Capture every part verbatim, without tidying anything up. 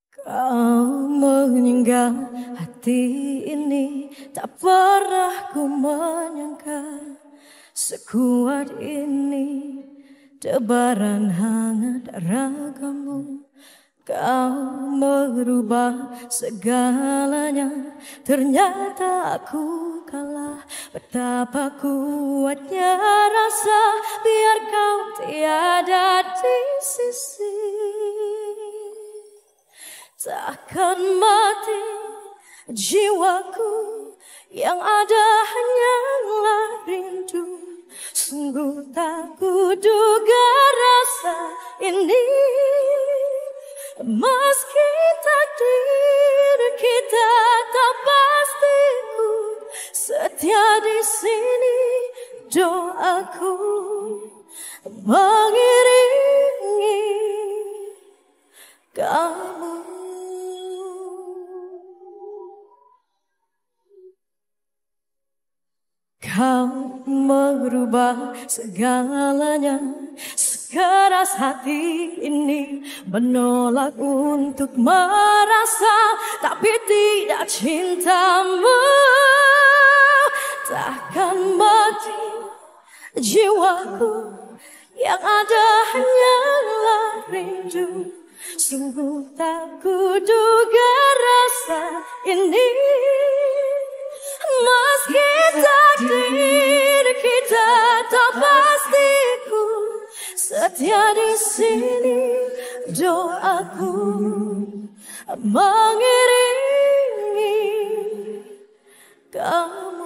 Kau meninggal, hati ini tak pernah ku menyangka sekuat ini debaran hangat ragamu. Kau merubah segalanya, ternyata aku kalah. Betapa kuatnya rasa biar kau tiada di sisi. Takkan mati jiwaku, yang ada hanyalah rindu. Sungguh tak kuduga rasa ini, meski takdir kita tak pasti, ku setia di sini. Doaku mengiringi kamu. Kau merubah segalanya, sekeras hati ini menolak untuk merasa, tapi tidak cintamu. Takkan mati jiwaku, yang ada hanyalah rindu. Sungguh tak kuduga rasa ini, meski takdir kita tak pasti, ku setia di sini. Doaku mengiringi kamu.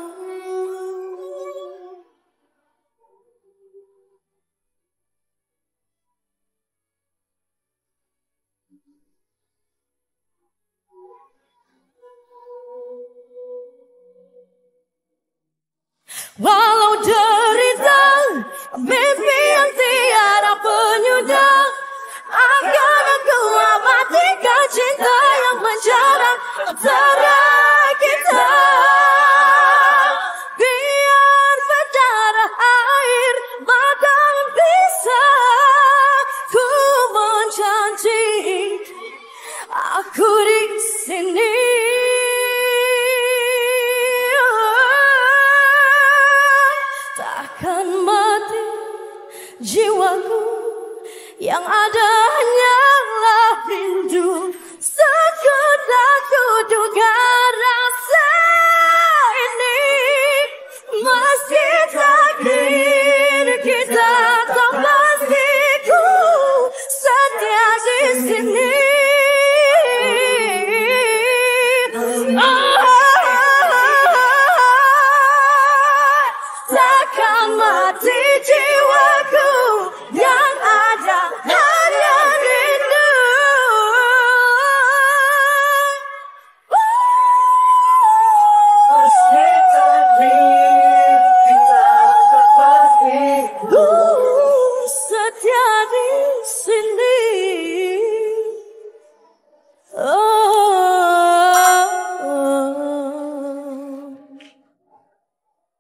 Walau derita, mimpi yang tiada penyudah, akan aku abadikan cinta yang menjalar antara kita. Biar berdarah air mata bisa, ku menjanji aku di sini. Takkan mati jiwaku, yang ada hanyalah rindu. Sekedar kuduga rasa ini, meski takdir kita tak pasti, ku setia di sini. Mati jiwaku, yang ada hanya rindu. Meski takdir kita tak pasti, ku setia di sini.